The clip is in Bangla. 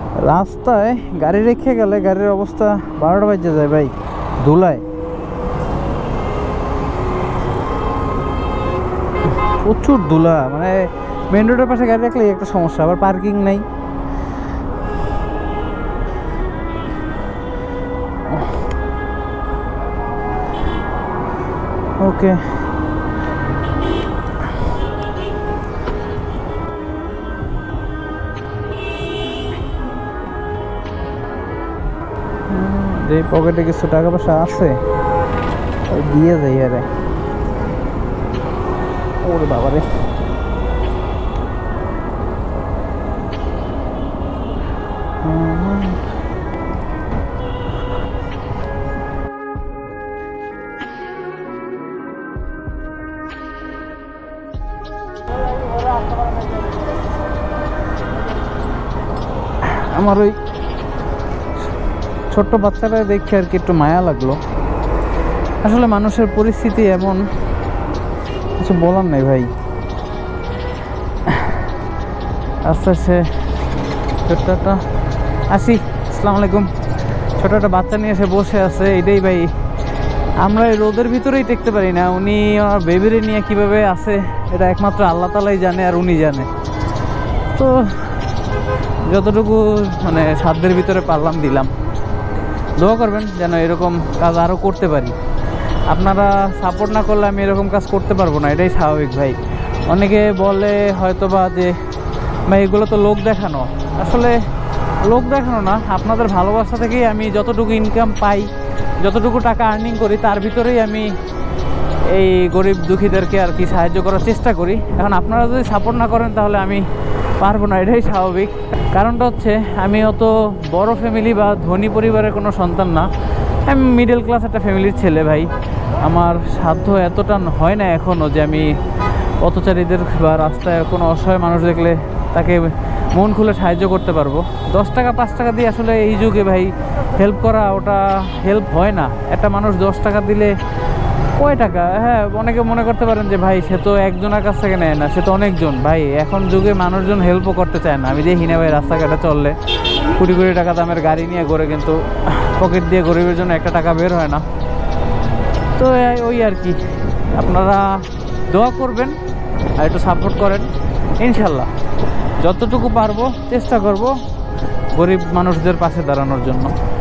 রাস্তায় গাড়ি রেখে গেলে গাড়ির অবস্থা 12টা বাজে যায় ভাই, ধুলায়। প্রচুর ধুলা, মানে মেন রোডের পাশে গাড়ি রাখলে একটা সমস্যা, আবার পার্কিং নাই। ওকে, যে পকেটে কিছু টাকা পয়সা আছে দিয়ে যাই। আরে ওরে বাবারে, আমার ওই ছোট্ট বাচ্চাটা দেখে আর কি একটু মায়া লাগলো। আসলে মানুষের পরিস্থিতি এমন, কিছু বলার নেই ভাই। আস্তে আস্তে ছোট্ট একটা আসি, আসসালামু আলাইকুম। ছোট একটা বাচ্চা নিয়ে এসে বসে আছে, এটাই ভাই আমরা এই রোদের ভিতরেই টেকতে পারি না। উনি আমার বেবিরে নিয়ে কিভাবে আছে এটা একমাত্র আল্লাহ তাআলাই জানে, আর উনি জানে। তো যতটুকু মানে সাধ্যের ভিতরে পারলাম দিলাম। দোয়া করবেন যেন এরকম কাজ আরও করতে পারি। আপনারা সাপোর্ট না করলে আমি এরকম কাজ করতে পারবো না, এটাই স্বাভাবিক ভাই। অনেকে বলে হয়তো বা যে ভাই এগুলো তো লোক দেখানো। আসলে লোক দেখানো না, আপনাদের ভালোবাসা থেকেই আমি যতটুকু ইনকাম পাই, যতটুকু টাকা আর্নিং করি, তার ভিতরেই আমি এই গরিব দুঃখীদেরকে আর কি সাহায্য করার চেষ্টা করি। এখন আপনারা যদি সাপোর্ট না করেন তাহলে আমি পারবো না, এটাই স্বাভাবিক। কারণটা হচ্ছে আমি অত বড় ফ্যামিলি বা ধনী পরিবারের কোনো সন্তান না, আমি মিডল ক্লাস একটা ফ্যামিলির ছেলে ভাই। আমার সাধ্য এতটা হয় না এখনও যে আমি পথচারীদের বা রাস্তায় কোনো অসহায় মানুষ দেখলে তাকে মন খুলে সাহায্য করতে পারবো। 10 টাকা 5 টাকা দিয়ে আসলে এই যুগে ভাই হেল্প করা ওটা হেল্প হয় না। একটা মানুষ 10 টাকা দিলে কয় টাকা? হ্যাঁ, অনেকে মনে করতে পারেন যে ভাই সে তো একজনের কাছ থেকে নেয় না, সে তো অনেকজন। ভাই এখন যুগে মানুষজন হেল্পও করতে চায় না। আমি দেখি না ভাই রাস্তাঘাটে চললে কোটি কোটি টাকা দামের গাড়ি নিয়ে ঘোরে, কিন্তু পকেট দিয়ে গরিবের জন্য একটা টাকা বের হয় না। তো ওই আর কি, আপনারা দোয়া করবেন আর একটু সাপোর্ট করেন। ইনশাল্লাহ যতটুকু পারবো চেষ্টা করব গরিব মানুষদের পাশে দাঁড়ানোর জন্য।